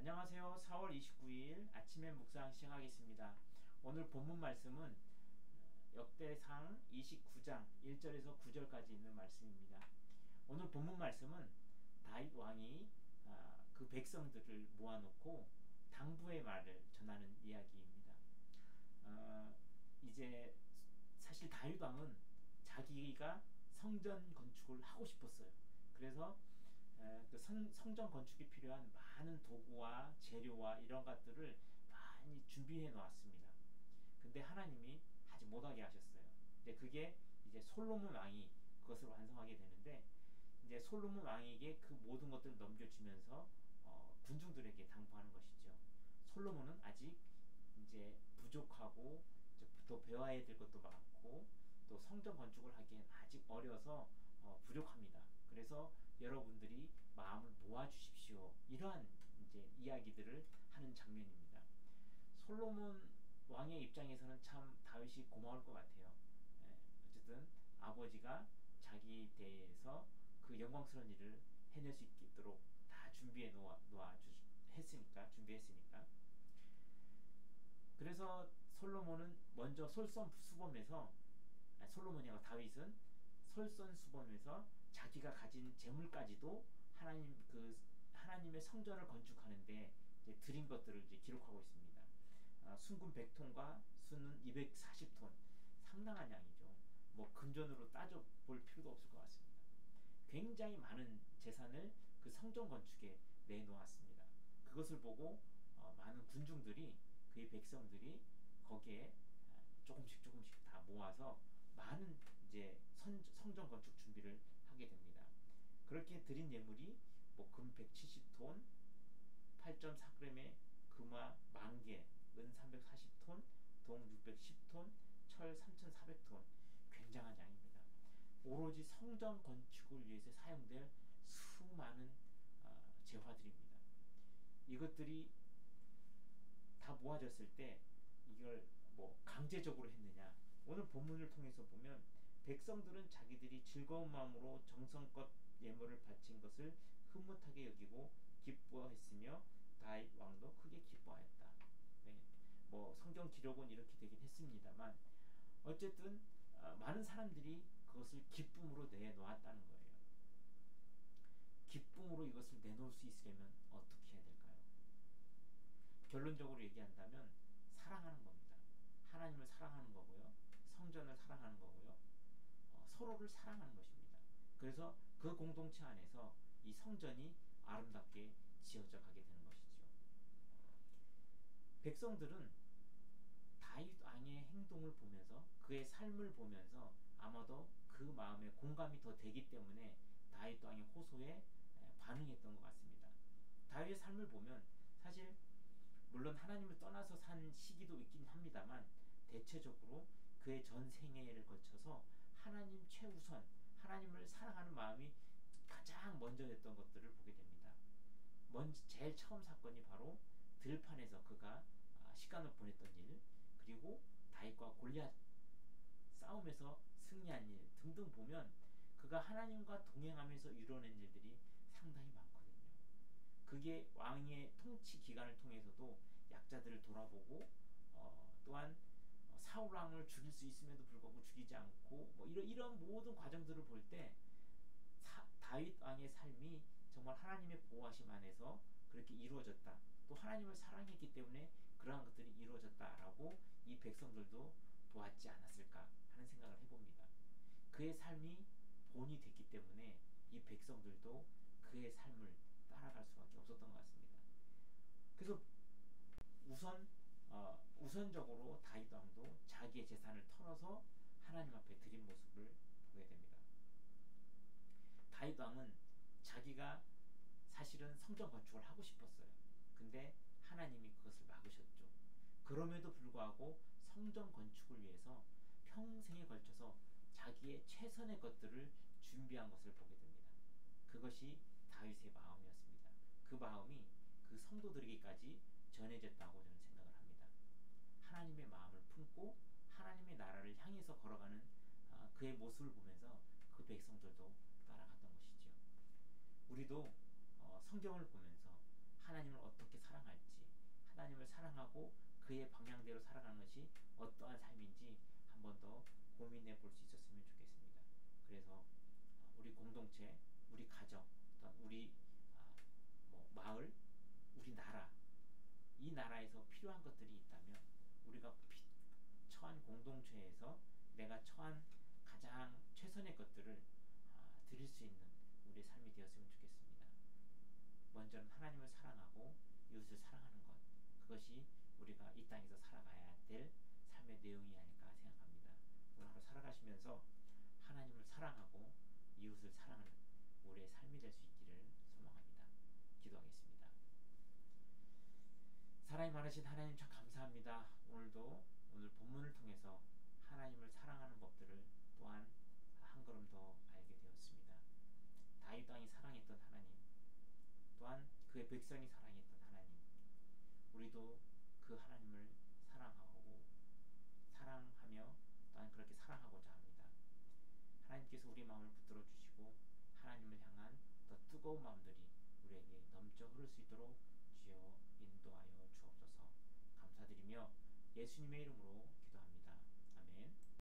안녕하세요. 4월 29일 아침에 묵상 시작하겠습니다. 오늘 본문 말씀은 역대상 29장 1절에서 9절까지 있는 말씀입니다. 오늘 본문 말씀은 다윗 왕이 그 백성들을 모아놓고 당부의 말을 전하는 이야기입니다. 이제 사실 다윗 왕은 자기가 성전 건축을 하고 싶었어요. 그래서 그 성전 건축에 필요한 많은 도구와 재료와 이런 것들을 많이 준비해 놓았습니다. 근데 하나님이 하지 못하게 하셨어요. 이제 그게 이제 솔로몬 왕이 그것을 완성하게 되는데, 이제 솔로몬 왕에게 그 모든 것들을 넘겨주면서 군중들에게 당부하는 것이죠. 솔로몬은 아직 이제 부족하고 또 배워야 될 것도 많고 또 성전 건축을 하기엔 아직 어려서 부족합니다. 그래서 여러분들이 마음을 모아 주십시오. 이러한 이제 이야기들을 하는 장면입니다. 솔로몬 왕의 입장에서는 참 다윗이 고마울 것 같아요. 어쨌든 아버지가 자기 대해서 그 영광스러운 일을 해낼 수 있도록 다 준비해 준비했으니까. 그래서 솔로몬은 먼저 솔선수범해서, 솔로몬이 아니라 다윗은 솔선수범해서 자기가 가진 재물까지도 하나님의 성전을 건축하는데 이제 드린 것들을 이제 기록하고 있습니다. 순금 100톤과 순은 240톤, 상당한 양이죠. 뭐 금전으로 따져 볼 필요도 없을 것 같습니다. 굉장히 많은 재산을 그 성전 건축에 내놓았습니다. 그것을 보고 많은 군중들이, 그의 백성들이 거기에 조금씩 다 모아서 많은 이제 성전 건축 준비를 하게 됩니다. 그렇게 드린 예물이 뭐 금 170톤, 8.4g의 금화 10,000개, 은 340톤, 동 610톤, 철 3,400톤, 굉장한 양입니다. 오로지 성전 건축을 위해서 사용될 수많은 재화들입니다. 이것들이 다 모아졌을 때 이걸 뭐 강제적으로 했느냐? 오늘 본문을 통해서 보면 백성들은 자기들이 즐거운 마음으로 정성껏 예물을 바친 것을 흐뭇하게 여기고 기뻐했으며 다윗 왕도 크게 기뻐하였다. 네. 뭐 성경 기록은 이렇게 되긴 했습니다만 어쨌든 많은 사람들이 그것을 기쁨으로 내놓았다는 거예요. 기쁨으로 이것을 내놓을 수 있으려면 어떻게 해야 될까요? 결론적으로 얘기한다면 사랑하는 겁니다. 하나님을 사랑하는 거고요. 성전을 사랑하는 거고요. 서로를 사랑하는 것입니다. 그래서 그 공동체 안에서 이 성전이 아름답게 지어져 가게 되는 것이죠. 백성들은 다윗 왕의 행동을 보면서, 그의 삶을 보면서 아마도 그 마음에 공감이 더 되기 때문에 다윗 왕의 호소에 반응했던 것 같습니다. 다윗의 삶을 보면 사실 물론 하나님을 떠나서 산 시기도 있긴 합니다만 대체적으로 그의 전 생애를 거쳐서 하나님 최우선, 하나님을 사랑하는 마음이 가장 먼저였던 것들을 보게 됩니다. 제일 처음 사건이 바로 들판에서 그가 시간을 보냈던 일, 그리고 다윗과 골리앗 싸움에서 승리한 일 등등 보면 그가 하나님과 동행하면서 이뤄낸 일들이 상당히 많거든요. 그게 왕의 통치 기간을 통해서도 약자들을 돌아보고 또한 사울 왕을 죽일 수 있음에도 불구하고 죽이지 않고 뭐 이런 모든 과정들을 볼 때 다윗 왕의 삶이 정말 하나님의 보호하심 안에서 그렇게 이루어졌다. 또 하나님을 사랑했기 때문에 그러한 것들이 이루어졌다라고 이 백성들도 보았지 않았을까 하는 생각을 해봅니다. 그의 삶이 본이 됐기 때문에 이 백성들도 그의 삶을 따라갈 수밖에 없었던 것 같습니다. 그래서 우선적으로 다윗 왕도 자기의 재산을 털어서 하나님 앞에 드린 모습을 보게 됩니다. 다윗 왕은 자기가 사실은 성전 건축을 하고 싶었어요. 근데 하나님이 그것을 막으셨죠. 그럼에도 불구하고 성전 건축을 위해서 평생에 걸쳐서 자기의 최선의 것들을 준비한 것을 보게 됩니다. 그것이 다윗의 마음이었습니다. 그 마음이 그 성도들에게까지 전해졌다고 저는 생각을 합니다. 하나님의 마음을 품고 하나님의 나라를 향해서 걸어가는 그의 모습을 보면서 그 백성들도 따라갔던 것이죠. 우리도 성경을 보면서 하나님을 어떻게 사랑할지, 하나님을 사랑하고 그의 방향대로 살아가는 것이 어떠한 삶인지 한 번 더 고민해 볼 수 있었으면 좋겠습니다. 그래서 우리 공동체, 우리 가정, 또한 우리 마을, 우리 나라, 이 나라에서 필요한 것들이 있다면 우리가 처한 공동체에서 내가 처한 가장 최선의 것들을 드릴 수 있는 우리의 삶이 되었으면 좋겠습니다. 먼저는 하나님을 사랑하고 이웃을 사랑하는 것, 그것이 우리가 이 땅에서 살아가야 될 삶의 내용이 아닐까 생각합니다. 오늘 하루 살아가시면서 하나님을 사랑하고 이웃을 사랑하는 우리의 삶이 될 수 있기를 소망합니다. 기도하겠습니다. 사랑이 많으신 하나님 참 감사합니다. 오늘도 오늘 본문을 통해서 하나님을 사랑하는 법들을 또한 한 걸음 더 알게 되었습니다. 다윗 왕이 사랑했던 하나님, 또한 그의 백성이 사랑했던 하나님, 우리도 그 하나님을 사랑하며 또한 그렇게 사랑하고자 합니다. 하나님께서 우리 마음을 붙들어 주시고 하나님을 향한 더 뜨거운 마음들이 우리에게 넘쳐 흐를 수 있도록 주여 인도하여 주옵소서. 감사드리며 예수님의 이름으로